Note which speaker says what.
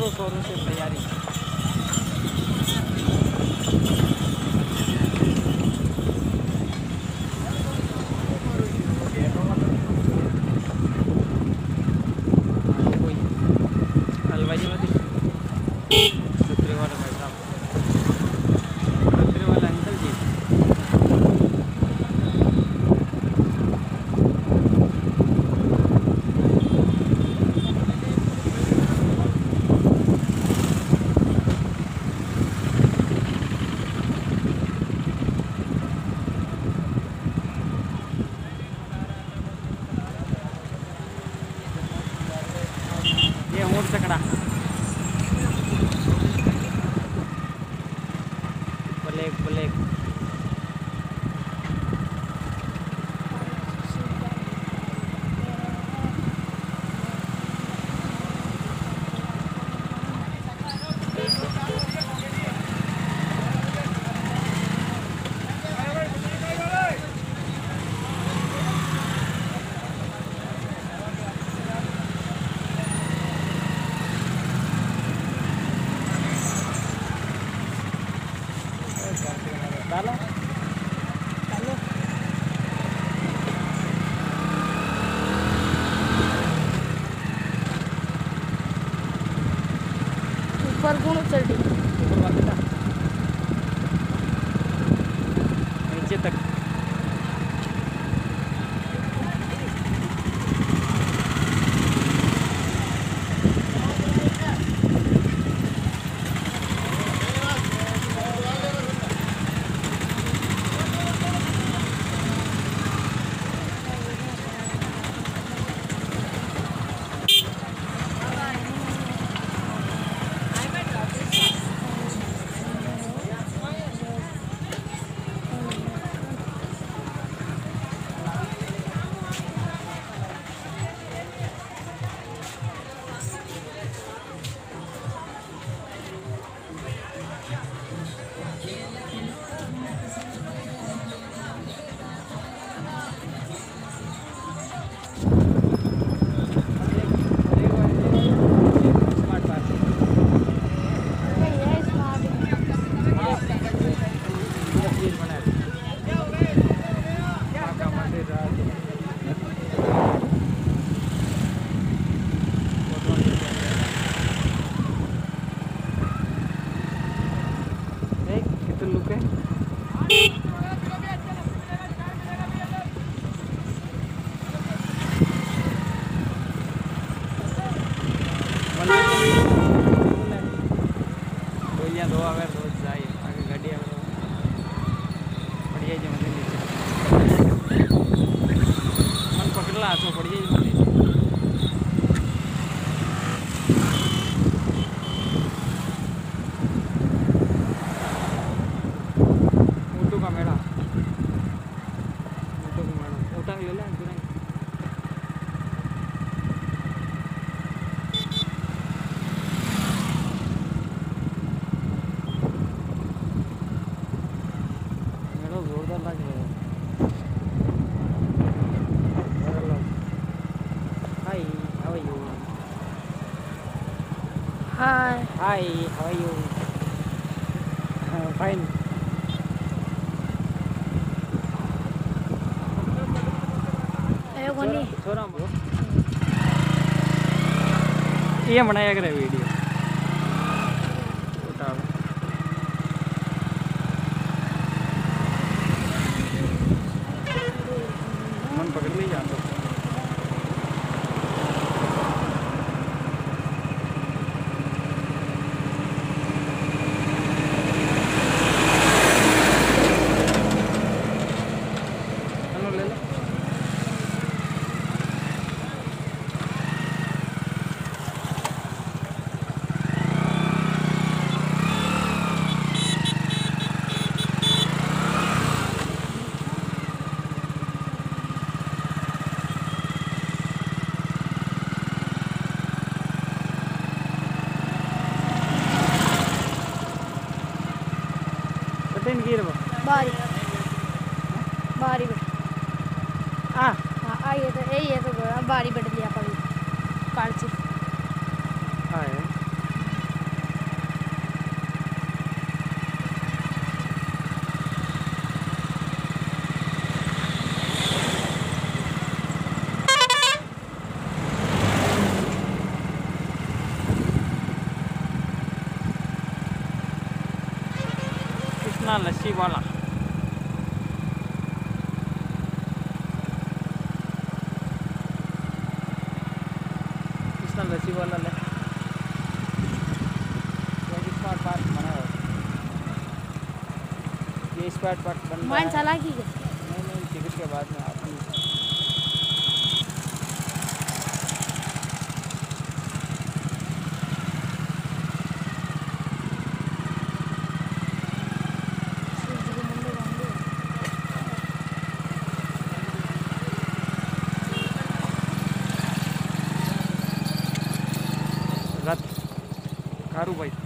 Speaker 1: जोरों शोरों से तैयारी। हलवाई वाला छतरी वाला भाई साहब, छतरी वाला अंकल जी। ये ऊँट चकड़ा ब्लैक ब्लैक। डालो डालो।
Speaker 2: ऊपर कौन चढ़ी?
Speaker 1: ऊपर वाले ना, नीचे तक। दो आवे रोज जाए आगे गाड़ी आवे बढ़िया जमते नीचे मन पकड़ला तो बढ़िया जमते। ऊँटों का मेला, ऊँटों का मेला, ऊँटा ले ले जोरदार लग रहा है। Hi how are you?
Speaker 2: Hi
Speaker 1: hi how are you? Fine. छोरा ब्रो ये बनाया करे वीडियो मन पकड़ नहीं जाता। चलो ले लो। कटेन गिर
Speaker 2: बारी बारी
Speaker 1: आ
Speaker 2: ये तो बारी बढ़ लिया कभी पार्ची
Speaker 1: है कृष्णा लस्सी वाला। कृष्णा लस्सी वाला ले स्मार्ट पार्क बना है। ये स्मार्ट पार्क बन रहा
Speaker 2: मान
Speaker 1: है।
Speaker 2: चला की
Speaker 1: नहीं टिकट के बाद में आप रथ कारू भाई।